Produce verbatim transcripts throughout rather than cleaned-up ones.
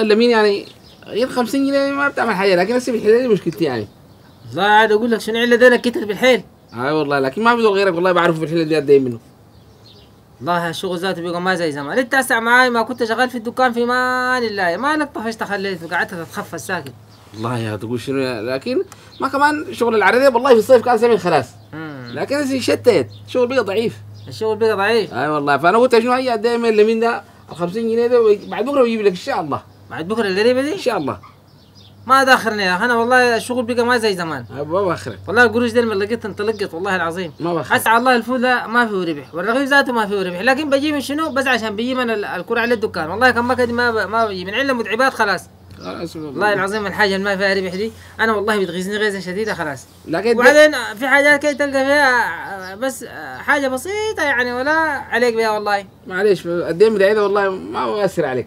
والله لمين يعني غير خمسين جنيه ما بتعمل حاجه، لكن هسه بالحيله دي مشكلتي يعني. والله قاعد اقول لك شنو عله دينك كتر بالحيل. اي والله لكن ما في زول غيرك والله بعرفه في الحيله دي قد منه. والله الشغل ذاته بيقى ما زي زمان، انت هسه معاي ما كنت شغال في الدكان في مان الله، مالك طفشت خليت وقعدت تتخفى ساكت. والله يا تقول شنو، لكن ما كمان شغل العربيه والله في الصيف كان سمين خلاص. لكن هسه شتت شغل بقى ضعيف. الشغل بقى ضعيف. اي والله فانا قلت شنو هي قد من لمين ده ال خمسين جنيه ده بعد بكره بيجيب لك ان شاء الله. بعد بكره القريبه دي؟ ان شاء الله. ما داخرني يا اخي انا والله الشغل بقى ما زي زمان. ما باخرك. والله القروش دي لما لقيت انطلقت والله العظيم. ما باخرك. اسعى الله الفول ده ما فيه ربح، والرغيف ذاته ما فيه ربح، لكن بجيب من شنو؟ بس عشان بيجي من الكرة على الدكان، والله كان ما كده ما ب... ما بجي من عله متعبات خلاص. خلاص والله العظيم الحاجه اللي ما فيها ربح دي انا والله بتغيظني غيظه شديده خلاص. لكن وبعدين في حاجات كده تلقى فيها بس حاجه بسيطه يعني ولا عليك بها والله. معلش قد ايه مدعي والله ما بأثر عليك.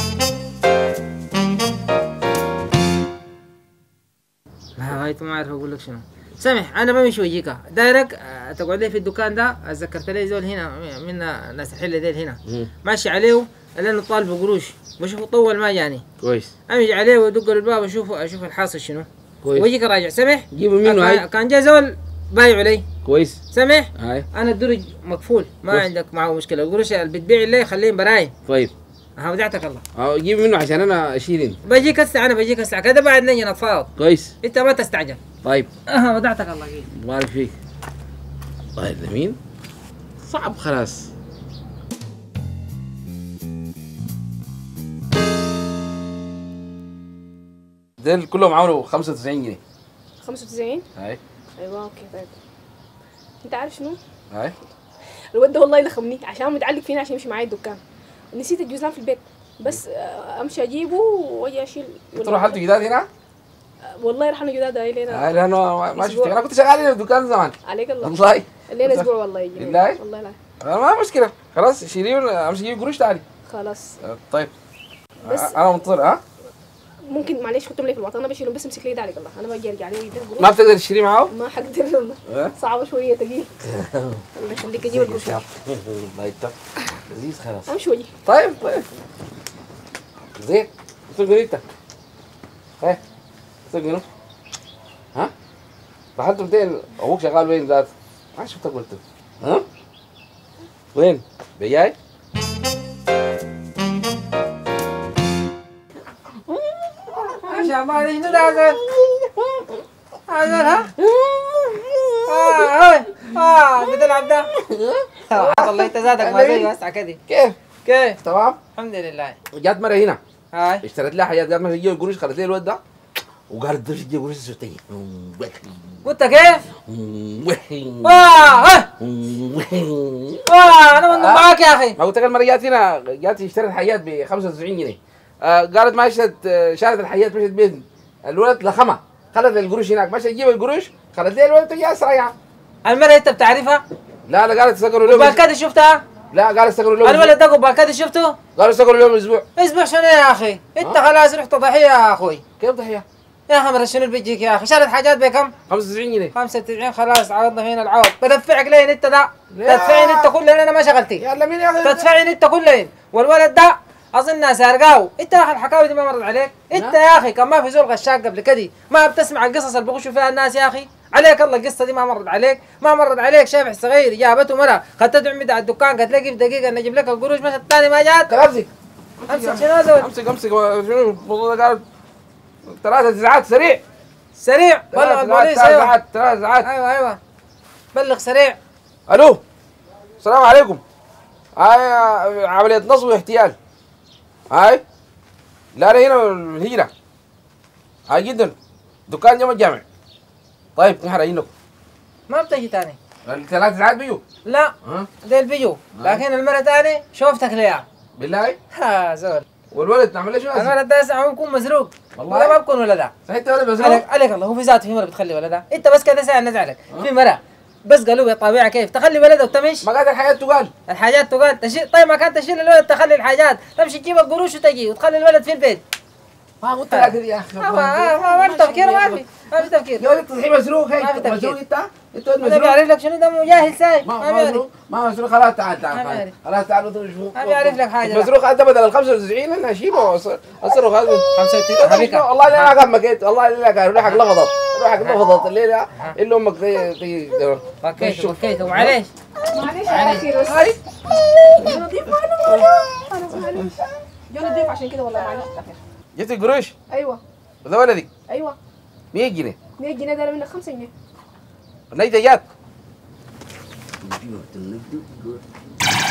لا هاي ما اعرف اقول لك شنو. سامح انا بمشي وجهك دايرك تقعد لي في الدكان ده، ذكرت لي زول هنا من ناس الحله ديل هنا مم. ماشي عليه لانه طالب قروش بشوفه طول ما جاني كويس. امشي عليه وادق الباب اشوفه اشوف الحاصل شنو. كويس. وجهك راجع سامح. جيبوا منه هاي. كان جاي زول بايعوا لي. كويس. سامح هاي. انا الدرج مقفول ما كويس. عندك معه مشكله، القروش اللي بتبيع لي خليهم براي. طيب. ها ودعتك الله. اه جيب منه عشان انا اشيل انت. بجيك الساعه انا بجيك الساعه كذا بعد نجي نتفاوض. كويس. انت ما تستعجل. طيب. اه ودعتك الله فيك. بارك فيك. طيب لمين؟ صعب خلاص. دول كلهم عملوا خمسة وتسعين جنيه. خمسة وتسعين؟ هاي. ايوه اوكي طيب. انت عارف شنو؟ هاي. الواد ده والله لخمني عشان متعلق فينا عشان يمشي معايا الدكان. نسيت الجوزان في البيت بس امشي اجيبه واجي اشيل. تروح حالته جداد هنا؟ والله رحنا جداد هاي لينا. هاي لانه ما شفت انا كنت شغال هنا في الدكان زمان. عليك الله. والله. لينا اسبوع والله يجي. بالله؟ والله لا. ما مشكلة خلاص شيليه امشي جيب قروش تعالي. خلاص. طيب. بس انا منتظر ها؟ ممكن معلش حطهم لي في الوطن انا بشيلهم بس امسك لي ده عليك الله انا باجي ارجع عليه ويدير ما بتقدر تشتري معاه؟ ما حقدر والله. صعبة شوية تقيل. الله يخليك اجيب القروش. الله يتق لذيذ خلاص. امشي وجهي. طيب طيب. زين سوق قريبتك. ايه سوق منو؟ ها؟ رحلت فين؟ ابوك شغال وين ذات؟ ما شفتك قلت ها؟ وين؟ بياي؟ ما شاء الله عليك شنو ده هذا؟ هذا ها؟ اه اه اه بتلعب ده؟ الله انت زادك ما زي واسعة كذي. كيف؟ كيف؟ تمام؟ الحمد لله. جات مرة هنا هاي اشتريت لها حاجات، جات مرة تجيب قروش خلت لي الواد ده وقالت بدرش تجيب قروش سوتية. قلت كيف؟ واه واه انا من معاك يا اخي. ما قلت لك المرة جات هنا جات اشترت حاجات ب خمسة وتسعين جنيه. آه قالت ما اشترت شالت الحاجات مشت بيت الولد لخمها خلت القروش هناك مشت تجيب القروش خلت لي الولد تجي اسرع. المرة انت بتعرفها؟ لا لا قالت استقروا اليوم. بالكاد شفتها؟ لا قال استقروا اليوم. الولد ده بالكاد شفته؟ قالوا استقروا اليوم اسبوع. اسبوع شنو يا اخي؟ انت خلاص رحت ضحية يا اخوي. كيف ضحية؟ يا اخي مرة شنو اللي بيجيك يا اخي؟ شالت حاجات بكم؟ خمسة وتسعين جنيه. خمسة وتسعين خلاص عوضنا فينا العوض، بدفعك لين انت ده؟ تدفعني انت كلين انا ما شغلتي. يلا مين يا اخي؟ تدفعني انت كلين، والولد ده اظنها سارقاه، انت يا اخي الحكاوي دي ما مرت عليك؟ انت يا اخي كان ما في زول غشاك قبل كده، ما بتسمع القصص اللي بيغشوا فيها الناس يا اخي؟ عليك الله القصه دي ما مرت عليك؟ ما مرت عليك شافع صغير جابته مرة خدته تعمد على الدكان قالت لك في دقيقة نجيب لك القروش مشت الثاني ما جات؟ امسك امسك شنو يا زول؟ امسك امسك شنو الموضوع ده؟ قال ثلاثة ساعات سريع سريع بلغ البوليس. ايوه ساعات ثلاث ساعات. ايوه ايوه بلغ سريع. الو السلام عليكم. هاي عملية نصب واحتيال. هاي لا لا هنا الهجرة. هاي جدا دكان جنب الجامع. طيب نحن رايحين لكم. ما بتجي تاني. الثلاث ساعات بيجوا؟ لا ديل بيجوا لكن المرة تاني شوفتك ليها. بالله؟ ها زول. والولد نعمل له شو؟ الولد ده ساعة بيكون مسروق. والله ولا ما بكون ولده. صحيح انت ولد مسروق؟ عليك عليك الله هو في ذاته في مرة بتخلي ولده، انت بس كده ساعة نزعلك، في مرة بس قالوا طبيعة كيف تخلي ولده وتمش؟ ما قادر الحياة تقال. الحاجات تقال تشيل. طيب ما كانت تشيل الولد تخلي الحاجات، تمشي تجيب القروش وتجي وتخلي الولد في البيت. ما قلت لك يا اخي. ما ما ما تفكير ما في. ما في تفكير. يا ولد تصحيح مسروق هي ما في تفكير. مسروق انت انت ولد انا مسروق بيعرف لك شنو ده جاهل سايق ما ما ما بيعرف. مسروق ما مسروق خلاص تعال ما تعال بيعرف. خلاص تعال شوف ما بيعرف لك حاجة. مسروق انت بدل ال خمسة وتسعين انا اشيله اصرف هذا خمسة وتسعين حبيبك. والله لا انا مكيت والله لا روحك لفظت روحك لفظت الليله الا امك زي زي بكيت بكيت ومعليش. معلش يا اخي بس هاي جو نضيف معلش خلاص معلش جو نضيف عشان كده والله معلش يا اخي. جبت القروش ايوه وده ولدي ايوه مية جنيه مية جنيه ده منك خمسة جنيه. والنجدة جات